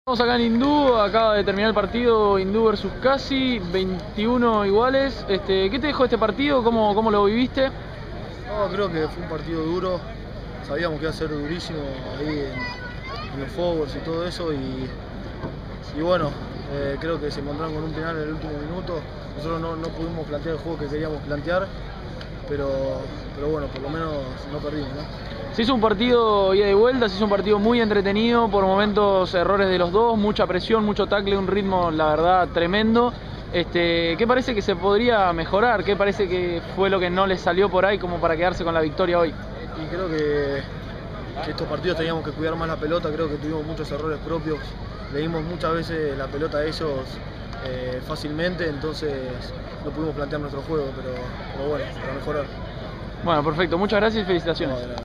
Estamos acá en Hindú, acaba de terminar el partido Hindú versus Casi, 21 iguales. ¿Qué te dejó este partido? ¿Cómo lo viviste? No, creo que fue un partido duro, sabíamos que iba a ser durísimo ahí en los forwards y todo eso y bueno, creo que se encontraron con un penal en el último minuto. Nosotros no pudimos plantear el juego que queríamos plantear, pero bueno, por lo menos no perdimos, ¿no? Se hizo un partido ida y vuelta, se hizo un partido muy entretenido, por momentos errores de los dos, mucha presión, mucho tackle, un ritmo la verdad tremendo. ¿Qué parece que se podría mejorar? ¿Qué parece que fue lo que no les salió por ahí como para quedarse con la victoria hoy? Y creo que estos partidos teníamos que cuidar más la pelota, creo que tuvimos muchos errores propios, le dimos muchas veces la pelota a ellos fácilmente, entonces no pudimos plantear nuestro juego, pero bueno, para mejorar. Bueno, perfecto, muchas gracias y felicitaciones.